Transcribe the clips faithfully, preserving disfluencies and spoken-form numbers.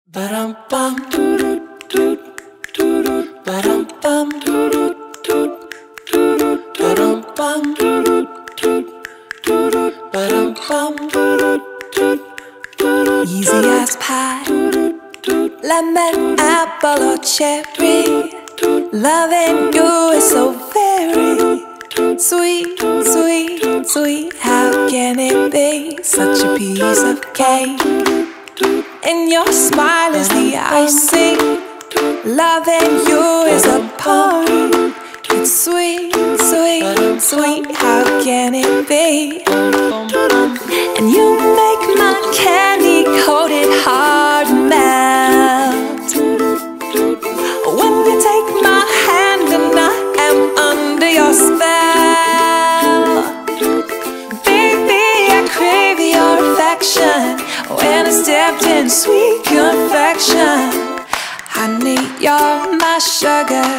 Ba-dum bum doo doo doo doo ba-dum bum doo doo doo doo ba-dum bum doo doo doo doo ba-dum bum doo doo doo. Easy as pie, lemon, apple or cherry. Loving you is so very sweet, sweet, sweet. How can it be such a piece of cake? And your smile is the icing. Loving you is a party. It's sweet, sweet, sweet. How can it be? And you make my candy-coated heart melt when you take my hand and I am under your spell. Baby, I crave your affection. When I stepped in sweet confection, honey, you're my sugar.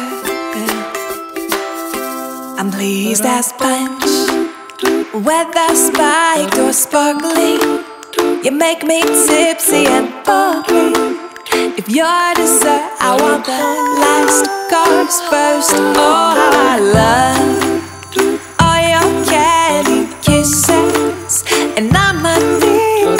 I'm pleased as punch, whether spiked or sparkling. You make me tipsy and bubbly. If you're dessert, I want the last course first. Oh, how I love all your candy kisses, and I'm addicted.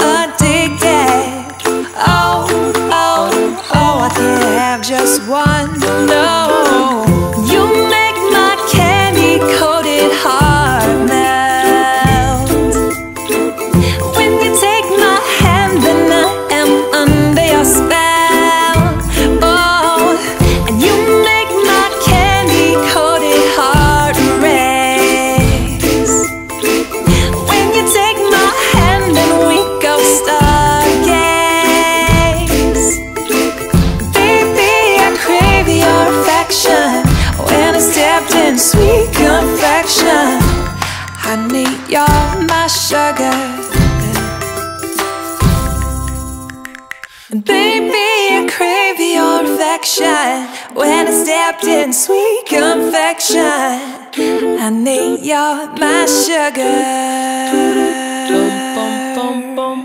Oh, oh, oh, I can't have just one, no. You make my candy-coated heart melt when you take my hand and I am under your spell. Oh, and you make my candy-coated heart race when you take my hand and we go stargaze. When I stepped in sweet confection, honey, you're my sugar. And baby, I crave your affection. When I stepped in sweet confection, honey, you're my sugar. Bum, bum, bum, bum.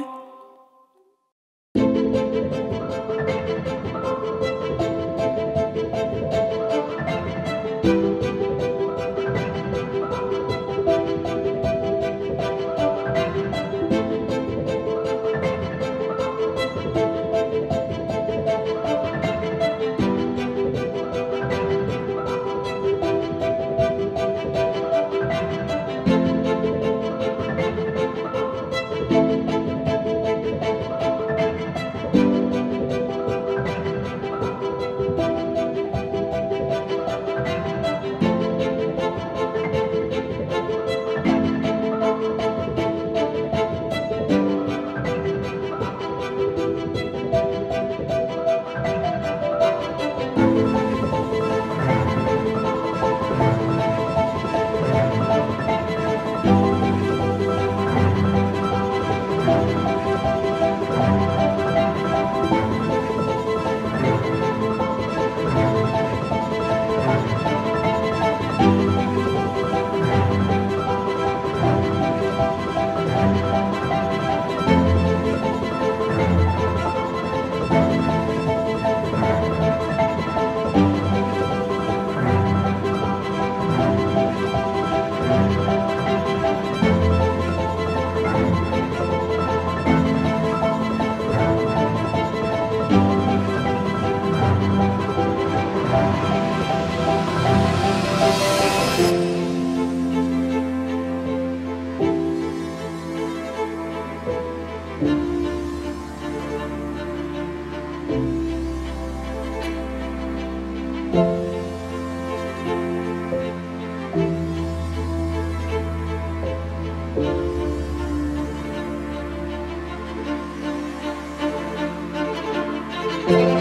Thank you.